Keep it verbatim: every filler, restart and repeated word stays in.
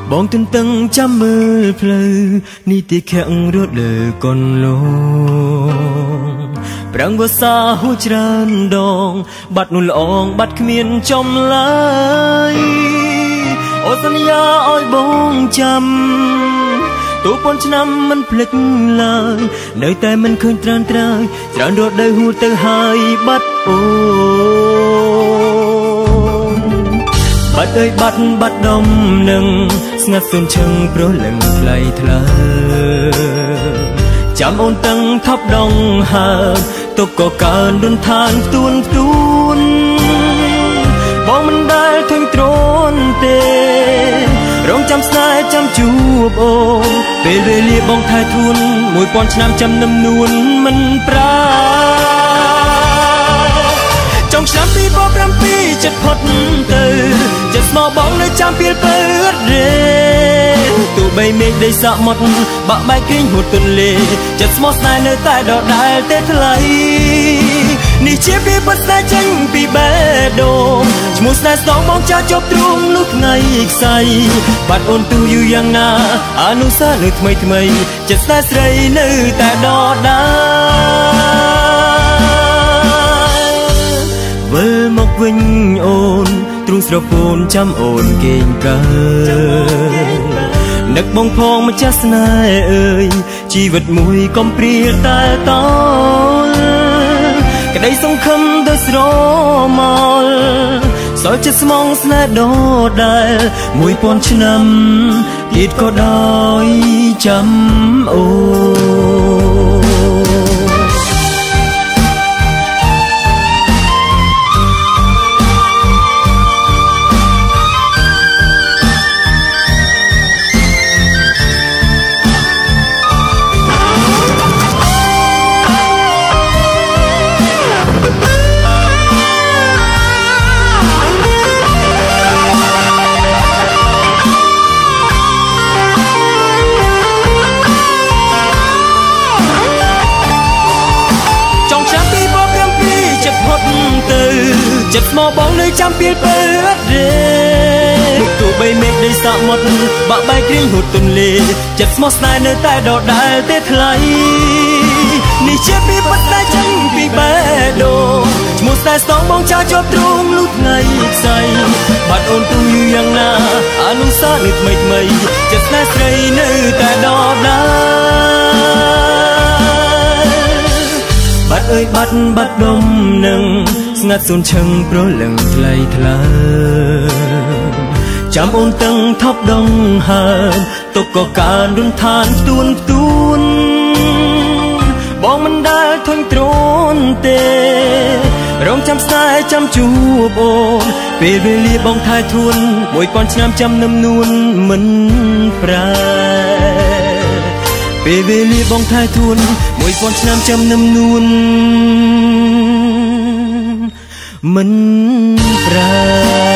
បងទន្ទឹងចាំមើលផ្លូវនីតិខៈរត់លើកូនលងប្រាំងវស្សាហួចច្រើនដងបាត់នោះល្អងបាត់គ្មានចំឡើយអូសន្យាឲ្យបងចាំទូប៉ុនឆ្នាំមិនភ្លេចឡើយនៅតែមិនឃើញត្រានត្រើយច្រើនរត់ទៅហួរទៅហើយបាត់អូបាត់អើយបាត់បាត់ដុំនឹងស្ងាត់សូនឈឹងព្រោះលឹងថ្លៃថ្លើចាំអូនតឹងថប់ដងហើទុកក៏កើនរុនឋានទួនទួនបងមិនដែលធុញទ្រាន់ទេរងចាំស្នេហ៍ចាំជួបអូនពេលវេលាបងថែធួនមួយពាន់ឆ្នាំចាំនឹមនួនមិនប្រាចុងឆ្នាំពីរពាន់ប្រាំពីរចិត្តផុតទៅចិត្តស្មោះបងនៅចាំពីលពើរេទោះបីមេឃដីសក់មុតបាក់បែកគ្រីងហួតទន្លេចិត្តស្មោះស្នេហ៍នៅតែដដែលទេថ្លៃនេះជាពីពិតស្នេហ៍ចេញពីបេះដូងឈ្មោះស្នេហ៍ស្នងបងចាចប់ទ្រូងនោះថ្ងៃខ្សែបាត់អូនទូយូរយ៉ាងណាអនុស្សាវរីយ៍ថ្មីថ្មីចិត្តស្នេហ៍ស្រីនៅតែដដែលវិលមកវិញអូនទ្រូងស្រពោនចាំអូនគេងកើតនឹកបងផងម្ចាស់ស្នេហ៍អើយជីវិតមួយកុំព្រាលតែតក្តីសង្ឃឹមដោយស្រមលសល់ចិត្តស្មងស្នេហ៍ដដែលមួយពាន់ឆ្នាំទៀតក៏ដោយចាំអូចិត្តស្មោះបងនៅចាំពីលពើរេទោះបីមេឃដីសក់មុតបាក់បែកគ្រីងហួតទន្លេចិត្តស្មោះស្នេហ៍នៅតែដដែលទេថ្លៃនេះជាពីពិតដែលចេញពីបេះដូងឈ្មោះស្នេហ៍ស្នងបងចាជាប់ទ្រូងលុះថ្ងៃខ្សែបាត់អូនទូយូរយ៉ាងណាអនុស្សាវរីយ៍ថ្មីថ្មីចិត្តស្នេហ៍ស្រីនៅតែដដែលបាត់អើយបាត់បាត់ដុំនឹងស្ងាត់សូនឈឹងព្រោះលឹងថ្លៃថ្លើចាំអូនតឹងថប់ដងហើទុកក៏កើនរុនឋានទួនទួនបងមិនដែលធុញទ្រាន់ទេរងចាំស្នេហ៍ចាំជួបអូនពេលវេលាបងថែធួនមួយពាន់ឆ្នាំចាំនឹមនួនមិនប្រែពេលវេលាបងថែធួនមួយពាន់ឆ្នាំចាំនឹមនួនមិនប្រែ